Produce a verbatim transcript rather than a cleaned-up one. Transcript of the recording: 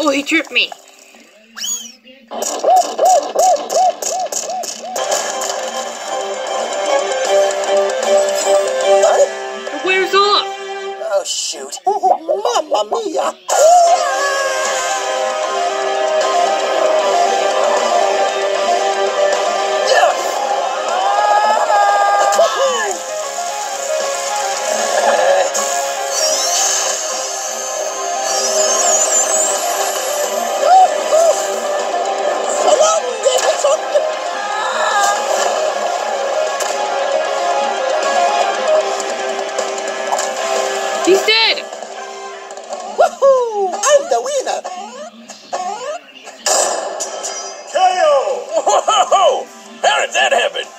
Oh, he tripped me. It wears off. Oh, shoot. Oh, Mamma mia. He's dead! Woohoo! I'm the winner! K O! Whoa! How did that happen?